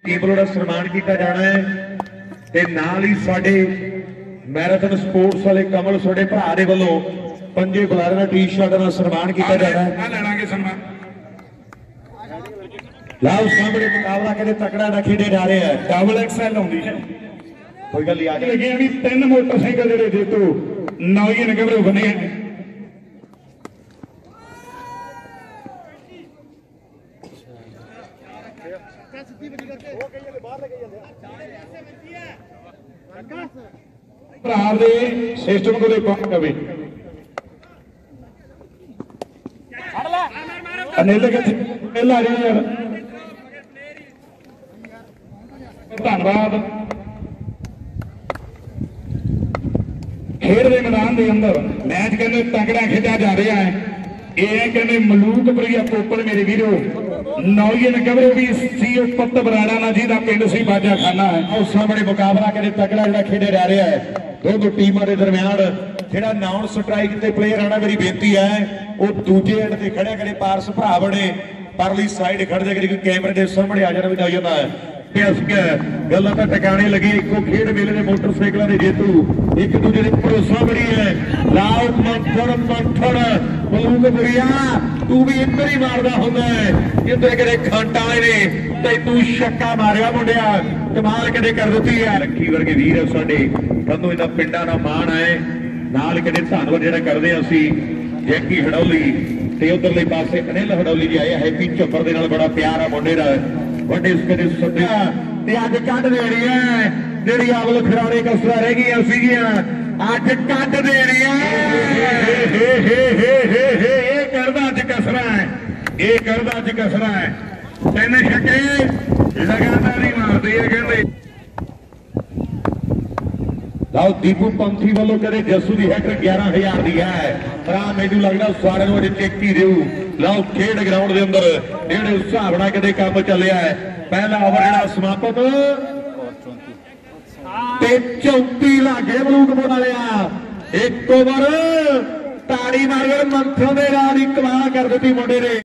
Team का सन्मान किया जाना है ते नाल ही साडे मैराथन स्पोर्ट्स वाले कमल साडे भरा दे वल्लों पंजे बुलारे टी शर्ट का सन्मान किया जाना है। लाओ सामने मुकाबला कहते तकड़ा ना खेडे जा रहे हैं डबल एक्सएल आउंदी है कोई गल याद लगी भी 3 मोटरसाइकिल जेडे जेतू नौजन गबरू बने हैं। सिस्टम को धन्यवाद। खेड के मैदान के अंदर मैच कहते तगड़ा खेजा जा रहा है। ये कहते मलूकपुरिया पोपल मेरे वीरो नौजन गबरू भी सी पुत बराड़ा ना जी का पिंड सी बाजा खाना है। और सामने मुकाबला कहते तगड़ा जो खेडे जा रहा है दोनों टीमों के दरम्यान जो नॉन स्ट्राइक के प्लेयर आना मेरी बेनती है वो दूजे एंड से खड़े करे पारस भरा बने परली साइड खड़ जाए करी कैमरे के सामने आ जाना भी नौजन है गल्लां तां टकाने लगी। इको खेड मेले के मोटरसाइकिलों के जेतू एक दूजे के भरोसा बड़ी है। लाओ मंथन मंथन मलूकपुरिया तू भी इधर ही मारदा हुंदा है जिधर कदे खंटा ने ते तू छक्का मारिया मुंडिया कमाल कदे कर दी है। रखी वर्गे वीर साडे कदों इहदा पिंडां दा मान है नाल कदे धन्नवाद जिहड़ा करदे असीं जैकी हडौली ते उधरले पासे अनिल हडौली जी आए हैप्पी झप्पर दे नाल बड़ा प्यार आ मुंडे दा वड्डे उसके सद्या ते अज कट देनी है जेहड़ी अवल खिलाड़ी कसरा रह गई सीगियां अज कट देनी है। ये करदा अज कसरा है ये करदा अज कसरा है तीन छक्के लगातार ही मारदी है कहते। लाओ दीपू पंथी वालों कहते जसू की हैट 11,000 की है पर मैनू लगता सारे चेक ही रहू। लाओ खेड ग्राउंड के अंदर जेडे उस हिसाब नाल कहते काम चलिया है। पहला ओवर जो समाप्त 34 लागे मलूकपुर वाले एक ओवर ताड़ी मार मंथन के नाल ही कमाल कर दी मुंडे ने।